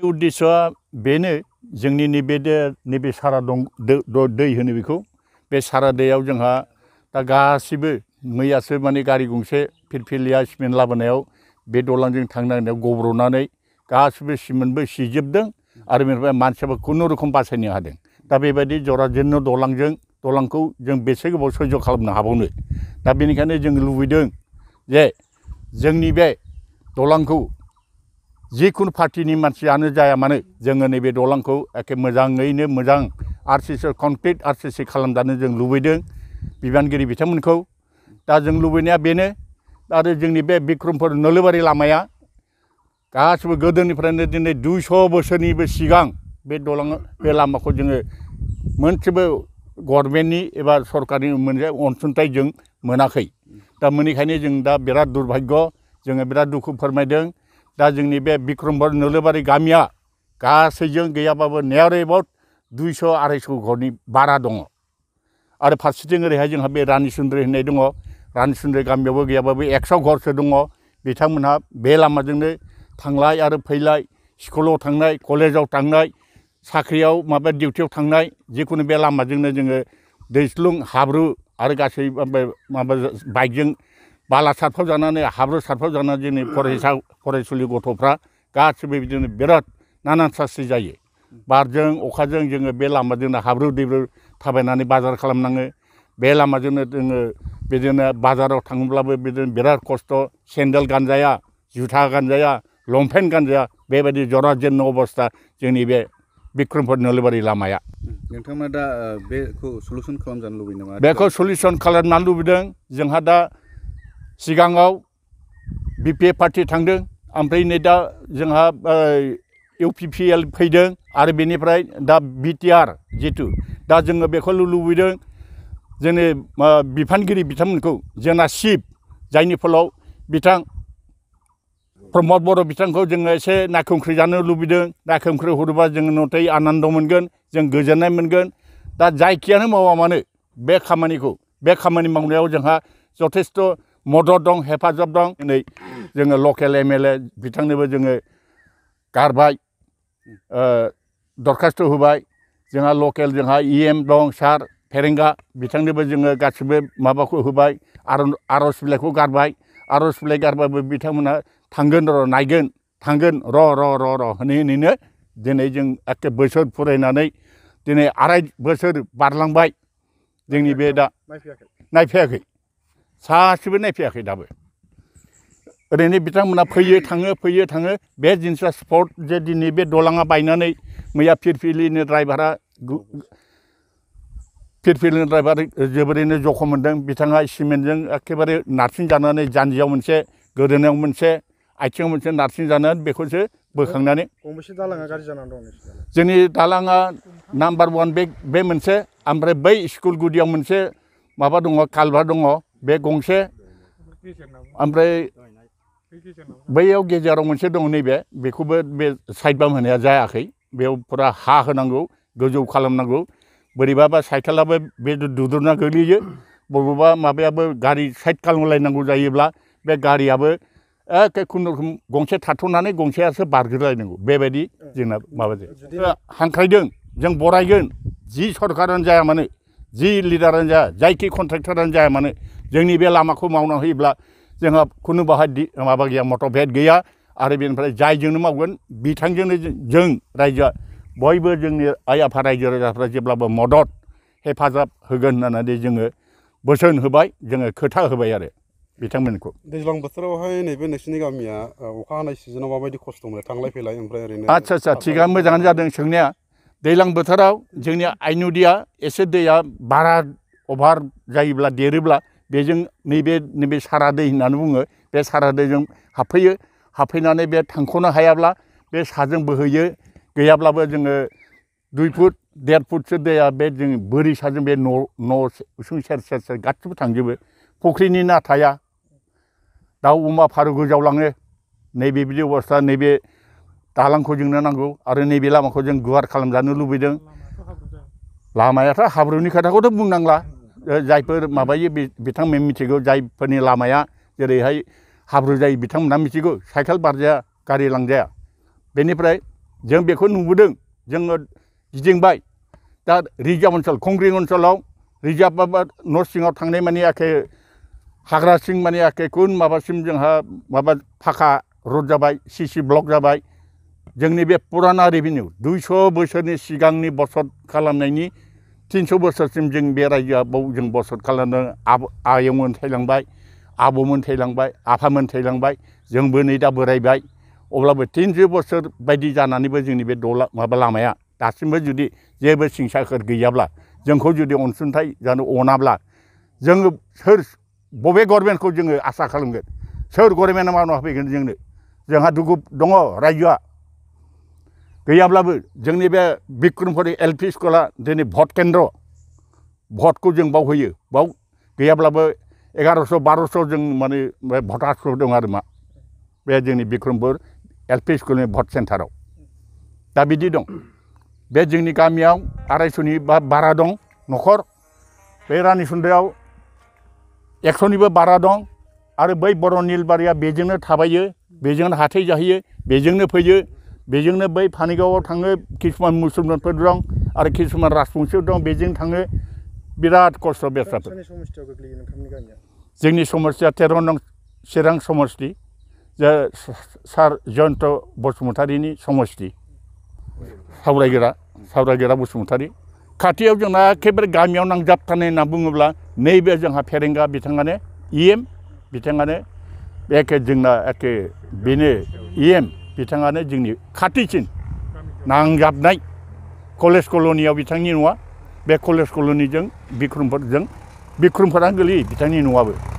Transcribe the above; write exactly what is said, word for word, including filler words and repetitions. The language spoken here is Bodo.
उद्देश्यआ बेनो जोंनि नैबे नैबे सारा दं दै होनो बेखौ बे सारा दैयाव जोंहा दा गासिबो मैयासो माने गारि गंसे फिरफिलिया सिमेन्ट लाबोनायाव बे दलांजों थांनो नागिरनायाव गब्र'नानै गासिबो सिमेन्टबो सिजोबदों आरो बेनिफ्राय मानसियाबो खुनुरुखुम बासायनो हादों। दा बेबायदि जराजेननो दलांजों दलांखौ जों बेसे गोबाव सैज' खालामनो हाबावनो। दा बेनिखायनो जों लुबैदों जे जोंनि बे दलांखौ जिखुनु पार्टिनि मानसियानो जाया मानो जोङो नैबे दलांखौ एखे मोजाङैनो मोजां आर सि सि कमप्लिट आर सि सि खालामजानो जों लुबैदों बिबानगिरि बिथांमोनखौ। दा जों लुबैनाया बेनो आरो जोंनि बे बिक्रमपुर नोलोबारि लामाया गासिबो गोदोनिफ्रायनो दिनै दुइस' बोसोरनिबो सिगां बे दलां बे लामाखौ जोङो मोनसेबो गभर्नमेन्टनि एबा सरकारनि मोनसे अनसुंथाइ जों मोनाखै। दा मोनिखायनो जों दा बिराद दुर्भाग्य जोङो बिराद दुखु फोरमायदों। दा जोंनि बे बिक्रमपुर नोलोबारि गामिया गासैजों गैयाबाबो नियार एबाउट दुइस' आरायस' घरनि बारा दङ आरो फारसेथिं ओरैहाय जोंहा बे रानिसुन्द्रि होननाय दङ। रानिसुन्द्रि गामियावबो गैयाबाबो एकस' घरसो दङ। बिथांमोनहा बे लामाजोंनो थांलाय आरो फैलाय स्कुलाव थांनाय कलेजाव थांनाय साख्रियाव माबा डिउटियाव थांनाय जिखुनु बे लामाजोंनो जोङो दैस्लुं हाब्रु आरो गासै माबा बाइकजों बाला सारफाव जानानै हाब्रु सारफाव जानानै जोंनि फरायसा फरायसुलि गथ'फ्रा गासिबो बिदिनो बिराद नानान सास्रि जायो। बारजों अखाजों जोङो बे लामाजोंनो हाब्रु दैब्रु थाबायनानै बाजार खालामनाङो। बे लामाजोंनो जोङो बिदिनो बाजाराव थाङोब्लाबो बिदिनो बिराद खस्थ' सेन्देल गानजाया जुथा गानजाया लंपेन्ट गानजाया बेबायदि जराजेननो अबस्था जोंनि बे बिक्रमपुर नोलोबारि लामाया। नोंथांमोना दा बेखौ सलुसन खालामजानो लुबैयो नामा? बेखौ सलिउसन खालामजानो लुबैदों। जोंहा दा सिगाङाव बि पि एफ पार्टि थांदों ओमफ्राय नै दा जोंहा इउ पि पि एल फैदों आरो बेनिफ्राय दा बि टि आर जिथु दा जोङो बेखौल' लुबैदों जोंनि बिफानगिरि बिथांमोनखौ जोंना चिफ जायनि फलाव बिथां प्रमद बर' बिथांखौ जोङो एसे नायखंख्रि जानो लुबैदों। नायखंख्रि हरोबा जोङो नथै आनन्द मोनगोन जों गोजोननाय मोनगोन। दा जायखियानो मावा मानो बे खामानिखौ बे खामानि मावनायाव जोंहा जथेस्थ' मदद दं हेफाजाब दं। दिनै जोङो लकेल एम एल ए बिथांनोबो जोङो गारबाय दरखास्थ' होबाय। जोंहा लकेल जोंहा इ एम दं सार फेरेंगा बिथांनोबो जोङो गासिबो माबाखौ होबाय आर'ज बिलाइखौ गारबाय। आर'ज बिलाइ गारबाबो बिथांमोना थांगोन र' नायगोन थांगोन र' र' र' र' होनै होनैनो दिनै जों एखे बोसोर फरायनानै दिनै आराय बोसोर बारलांबाय। जोंनि बे दा नायफैयाखै सासेबो नायफैयाखै दाबो। ओरैनो बिथांमोना फैयो थाङो फैयो थाङो बे जिनिसा स्पट जे दिनै बे दलाङा बायनानै मैया फिरफिलिनि ड्राइभारा फिरफिलिनि ड्राइभार जोबोरैनो जखम मोनदों। बिथाङा सिमेन्टजों एखेबारे नारसिन जानानै जानजियाव मोनसे गोदोनायाव मोनसे आथिङाव मोनसे नारसिन जानानै बेखौसो बोखांनानै गंबेसे दालाङा गाज्रि जानानै दं? जोंनि दालाङा नाम्बार वान बे बे मोनसे ओमफ्राय बै स्कुल गुदियाव मोनसे माबा दङ कालभार दङ बे गंसे ओमफ्राय बैयाव गेजेराव मोनसे दङ नैबे बेखौबो बे साइड बाम होनाया जायाखै। बेयाव फुरा हा होनांगौ गोजौ खालामनांगौ। बोरैबाबा साइकेलाबो बे दुद्रुना गोग्लैयो बबेबा माबायाबो गारि साइड खालामलायनांगौ जायोब्ला बे गारियाबो एखे खुनुरुखुम गंसे थाथ'नानै गंसेयासो बारग्रोलायनांगौ बेबायदि जोंना माबा जायो। हांख्रायदों जों बरायगोन जि सरकारानो जाया मानो जि लिडारानो जाया जायखि कन्ट्रेक्टरानो जाया मानो जोंनि बे लामाखौ मावना होयोब्ला जोंहा खुनु बाहाय माबा गैया मटरभेट गैया आरो बेनिफ्राय जायजोंनो मावगोन बिथांजोंनो जों रायजोआ बयबो जोंनि आइ आफा रायजो राजाफ्रा जेब्लाबो मदद हेफाजाब होगोन होननानै जोङो बोसोन होबाय जोङो खोथा होबाय आरो बिथांमोनखौ। दैज्लां बोथोरावहाय नैबे नोंसिनि गामिया अखा हानाय सिजोनाव माबायदि खस्थ' मोनो थांलाय फैलाय ओमफ्राय ओरैनो? आदसा आदसा थिगानो मोजाङानो जादों सोंनाया। दैज्लां बोथोराव जोंनि आइ नदिया एसे दैया बारा अभार जायोब्ला देरोब्ला बेजों नैबे नैबे सारा दै होननानै बुङो बे सारा दैजों हाबफैयो। हाबफैनानै बे थांख'नो हायाब्ला बे साजों बोहैयो। गैयाब्लाबो जोङो दुइ फुट देर फुटसो दैया बे जों बोरि साजों बे न' न' उसुं सेर सेर सेर गासिबो थांजोबो। फुख्रिनि ना थाया दाउ अमा फारौ गोजावलाङो। नैबे बिदि अबस्था नैबे दालांखौ जोंनो नांगौ आरो नैबे लामाखौ जों गुवार खालामजानो लुबैदों। लामायाथ' हाब्रुनि खोथाखौथ' बुंनांला जायफोर माबायो बिथांमोन मिथिगौ जायफोरनि लामाया जेरैहाय हाब्रु जायो बिथांमोनहा मिथिगौ साइकेल बारजाया गारि लांजाया। बेनिफ्राय जों बेखौ नुबोदों जोङो गिदिंबाय दा रिजार्भ ओनसोल कंग्रिं ओनसोलाव रिजार्भ माबा न' सिङाव थांनाय माने एखे हाग्रा सिं माने एखे खुन माबासिम जोंहा माबा फाखा रड जाबाय सिसि ब्लक जाबाय जोंनि बे पुराना रेभिनिउ दुइस' बोसोरनि सिगांनि बसत खालामनायनि तिनस' बोसोरसिम जों बे रायजोआ बाव जों बसत खालामदों आयंमोन थैलांबाय आबौमोन थैलांबाय आफामोन थैलांबाय जोंबो नै दा बोरायबाय अब्लाबो तिनस' बोसोर बायदि जानानैबो जोंनि बे दला माबा लामाया दासिमबो जुदि जेबो सिंसाखोर गैयाब्ला जोंखौ जुदि अनसुंथाइ जानो अनाब्ला जोङो सोर बबे गभर्नमेन्टखौ जोङो आसा खालामगोन सोर गभर्नमेन्टआ मावना होफैगोन जोंनो जोंहा दुखु दङ रायजोआ गैयाब्लाबो जोंनि बे बिक्रमपुर एल पि स्कुला दिनै भट केन्द्र भटखौ जों बाव होयो बाव गैयाब्लाबो एगार'स' बार'स' जों माने भटार्सफोर दं आरो मा बे जोंनि बिक्रमपुर एल पि स्कुलनि भट सेन्टाराव दा बिदि दं बे जोंनि गामियाव आरायस'नि बारा दं न'खर बे रानिसुन्दायाव एक्स'निबो बारा दं आरो बै बर' निलबारिया बेजोंनो थाबायो बेजोंनो हाथाय जाहैयो बेजोंनो फैयो बेजोंनो बै पानिगावआव थाङो किसुमान मुसलमानफोर दं आरो किसुमान राजबंशिफोर दं बेजों थाङो बिराद खस्थ' बेस्राफोर जोंनि समस्थिया तेर' नं चिरां समस्ति जे सार जयन्त बसुमतारिनि समस्ति सावरायग्रा सावरायग्रा बसुमतारि खाथियाव जोंना एखेबारे गामियाव नांजाबथारनाय होनना बुङोब्ला नैबे जोंहा फेरेंगा बिथाङानो इ एम बिथाङानो एखे जोंना एखे बेनो इ एम बिथाङानो जोंनि खाथिसिन नांजाबनाय कलेज कल'नियाव बिथांनि न'आ बे कलेज कल'निजों बिक्रमपुरजों बिक्रमपुरानो गोलैयो बिथांनि न'आबो